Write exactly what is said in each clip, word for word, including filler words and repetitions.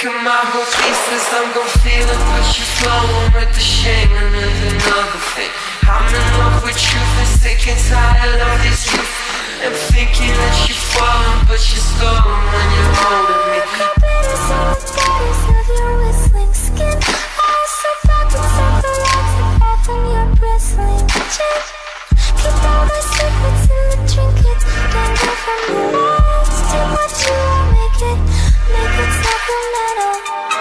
at my whole thesis, I'm gon' feel it, but you're flowing with the shame. And there's another thing, I'm in love with truth and sick and tired of this youth. I'm thinking that you're falling, but you're stalling when you're holding me. The bitters on the gutters of your whistling skin. Eyes so backwards of the lights that path on your bristling chin. Keep all my secrets in the trinkets, dangle from your eyes. Take what you want, make it, make it sacramental.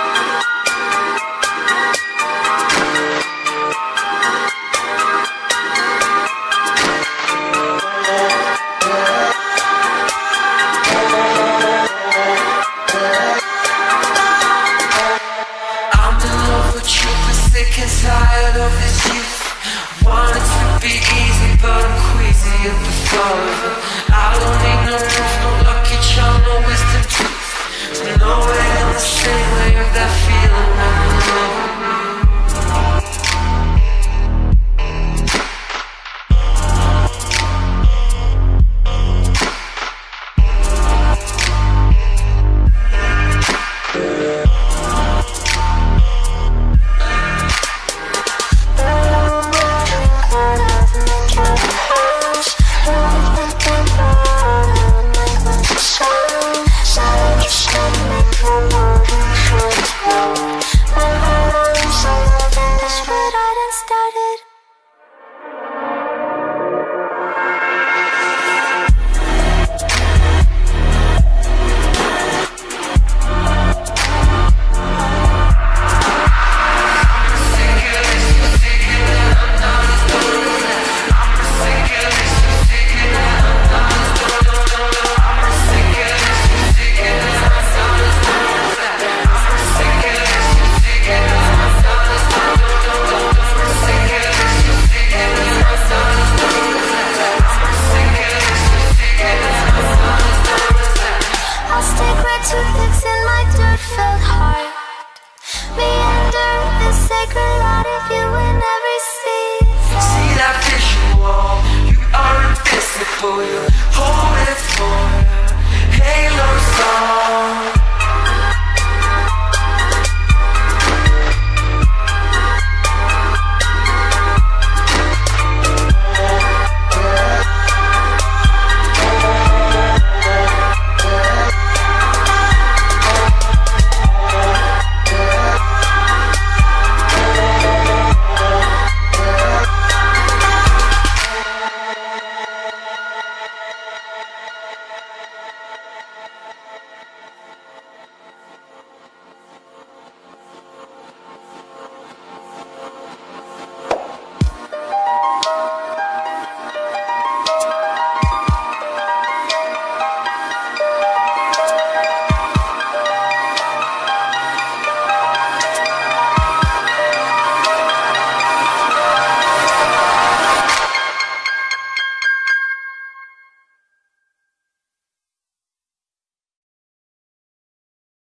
Tired of this youth, want it to be easy, but I'm queasy at the thought of it.